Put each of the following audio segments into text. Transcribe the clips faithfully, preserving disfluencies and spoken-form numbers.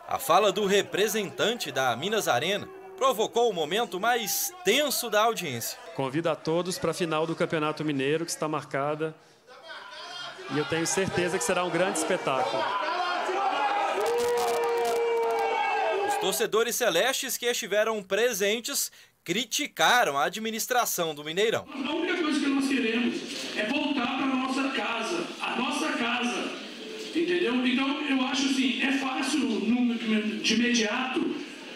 A fala do representante da Minas Arena provocou o momento mais tenso da audiência. Convido a todos para a final do Campeonato Mineiro, que está marcada, e eu tenho certeza que será um grande espetáculo. Os torcedores celestes que estiveram presentes criticaram a administração do Mineirão. A única coisa que nós queremos é voltar para a nossa casa, a nossa casa, entendeu? Então, eu acho assim, é fácil, de imediato,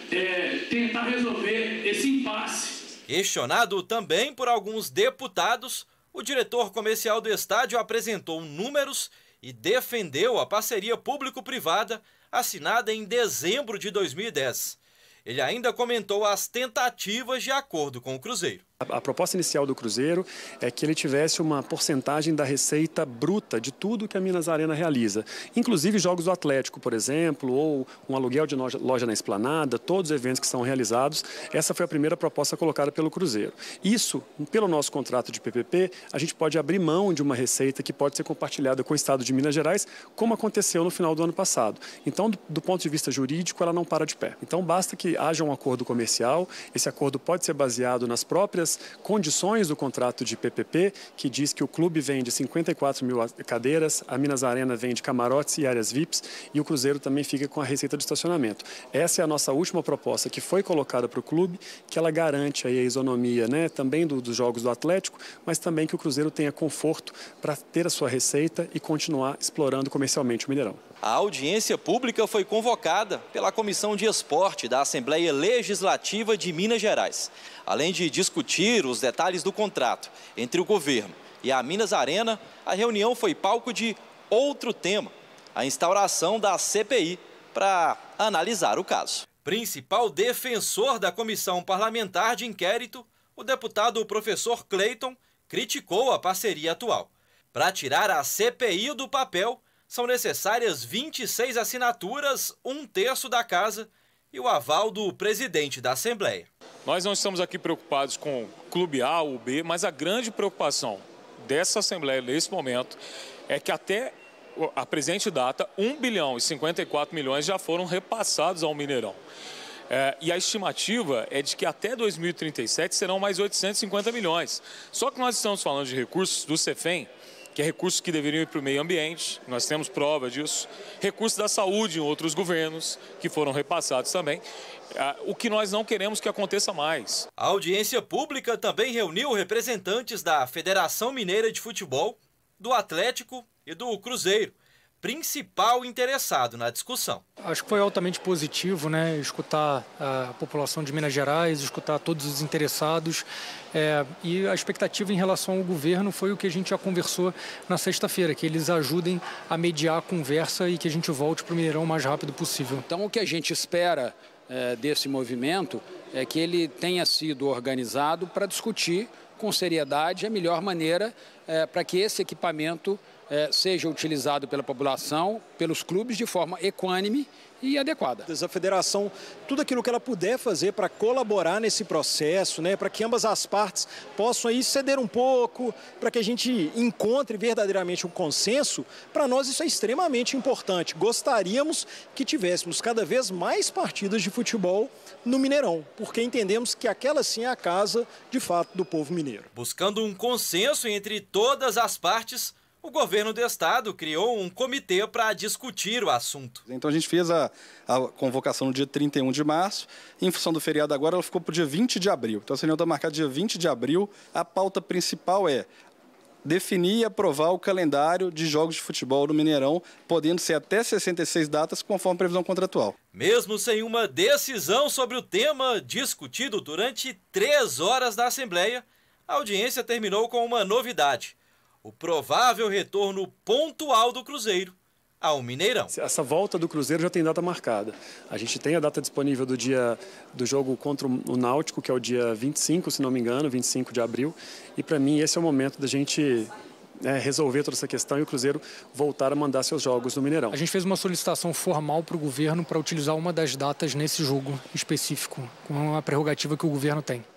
é, tentar resolver esse impasse. Questionado também por alguns deputados, o diretor comercial do estádio apresentou números e defendeu a parceria público-privada assinada em dezembro de dois mil e dez. Ele ainda comentou as tentativas de acordo com o Cruzeiro. A proposta inicial do Cruzeiro é que ele tivesse uma porcentagem da receita bruta de tudo que a Minas Arena realiza. Inclusive jogos do Atlético, por exemplo, ou um aluguel de loja na Esplanada, todos os eventos que são realizados. Essa foi a primeira proposta colocada pelo Cruzeiro. Isso, pelo nosso contrato de P P P, a gente pode abrir mão de uma receita que pode ser compartilhada com o Estado de Minas Gerais, como aconteceu no final do ano passado. Então, do, do ponto de vista jurídico, ela não para de pé. Então, basta que haja um acordo comercial. Esse acordo pode ser baseado nas próprias condições do contrato de P P P, que diz que o clube vende cinquenta e quatro mil cadeiras, a Minas Arena vende camarotes e áreas V I Ps, e o Cruzeiro também fica com a receita de estacionamento. Essa é a nossa última proposta que foi colocada para o clube, que ela garante aí a isonomia, né, também do, dos jogos do Atlético, mas também que o Cruzeiro tenha conforto para ter a sua receita e continuar explorando comercialmente o Mineirão. A audiência pública foi convocada pela Comissão de Esporte da Assembleia Legislativa de Minas Gerais. Além de discutir os detalhes do contrato entre o governo e a Minas Arena, a reunião foi palco de outro tema, a instauração da C P I para analisar o caso. Principal defensor da Comissão Parlamentar de Inquérito, o deputado professor Cleiton criticou a parceria atual. Para tirar a C P I do papel, são necessárias vinte e seis assinaturas, um terço da casa e o aval do presidente da Assembleia. Nós não estamos aqui preocupados com clube A ou B, mas a grande preocupação dessa Assembleia nesse momento é que até a presente data, um bilhão e cinquenta e quatro milhões já foram repassados ao Mineirão. É, e a estimativa é de que até dois mil e trinta e sete serão mais oitocentos e cinquenta milhões. Só que nós estamos falando de recursos do CEFEM, que é recursos que deveriam ir para o meio ambiente, nós temos prova disso, recursos da saúde em outros governos, que foram repassados também, o que nós não queremos que aconteça mais. A audiência pública também reuniu representantes da Federação Mineira de Futebol, do Atlético e do Cruzeiro, principal interessado na discussão. Acho que foi altamente positivo, né, escutar a população de Minas Gerais, escutar todos os interessados, é, e a expectativa em relação ao governo foi o que a gente já conversou na sexta-feira, que eles ajudem a mediar a conversa e que a gente volte para o Mineirão o mais rápido possível. Então o que a gente espera é, desse movimento é que ele tenha sido organizado para discutir com seriedade a melhor maneira é, para que esse equipamento É, seja utilizado pela população, pelos clubes, de forma equânime e adequada. A federação, tudo aquilo que ela puder fazer para colaborar nesse processo, né, para que ambas as partes possam aí ceder um pouco, para que a gente encontre verdadeiramente um consenso, para nós isso é extremamente importante. Gostaríamos que tivéssemos cada vez mais partidas de futebol no Mineirão, porque entendemos que aquela sim é a casa, de fato, do povo mineiro. Buscando um consenso entre todas as partes, o governo do estado criou um comitê para discutir o assunto. Então a gente fez a, a convocação no dia trinta e um de março, em função do feriado agora ela ficou para o dia vinte de abril. Então a reunião está marcada dia vinte de abril. A pauta principal é definir e aprovar o calendário de jogos de futebol no Mineirão, podendo ser até sessenta e seis datas, conforme a previsão contratual. Mesmo sem uma decisão sobre o tema discutido durante três horas da Assembleia, a audiência terminou com uma novidade: o provável retorno pontual do Cruzeiro ao Mineirão. Essa volta do Cruzeiro já tem data marcada. A gente tem a data disponível do dia do jogo contra o Náutico, que é o dia vinte e cinco, se não me engano, vinte e cinco de abril. E para mim esse é o momento da gente é, resolver toda essa questão e o Cruzeiro voltar a mandar seus jogos no Mineirão. A gente fez uma solicitação formal para o governo para utilizar uma das datas nesse jogo específico, com a prerrogativa que o governo tem.